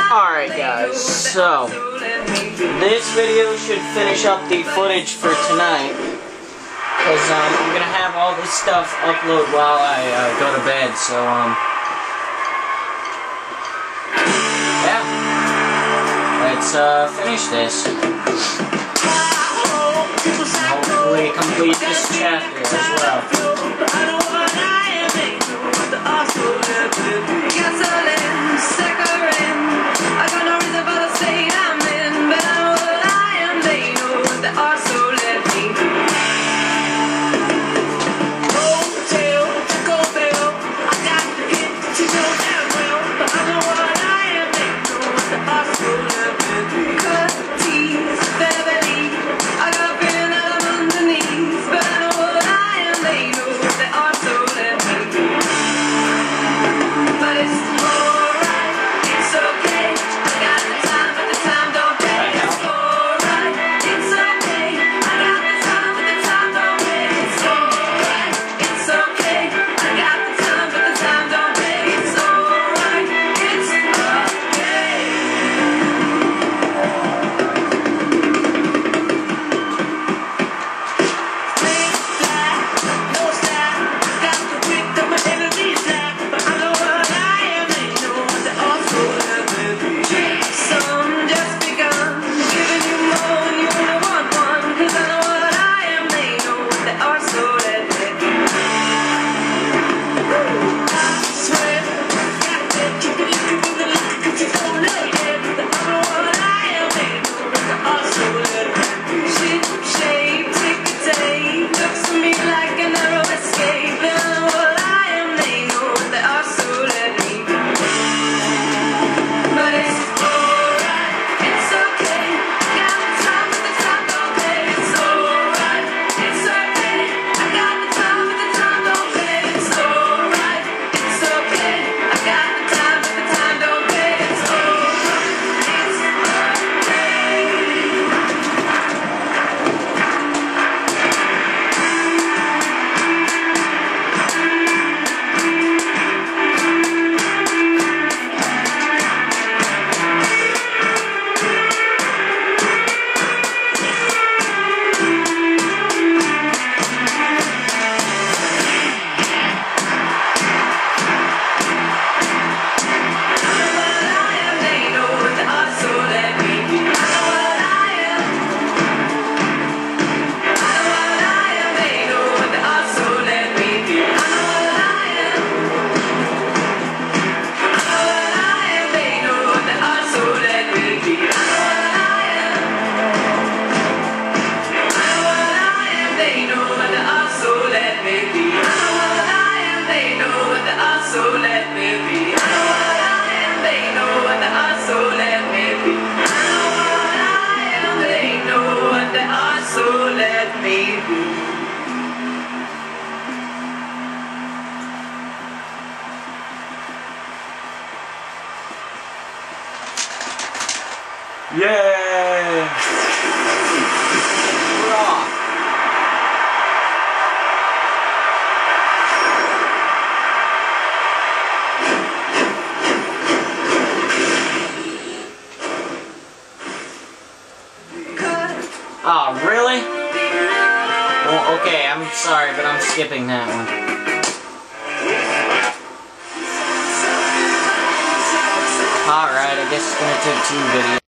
Alright guys, so this video should finish up the footage for tonight, because I'm gonna have all this stuff upload while I go to bed, so yeah, let's finish this. And hopefully complete this chapter as well. Yay! Hurrah! Oh, really? Well, okay, I'm sorry, but I'm skipping that one. Alright, I guess it's gonna take 2 videos.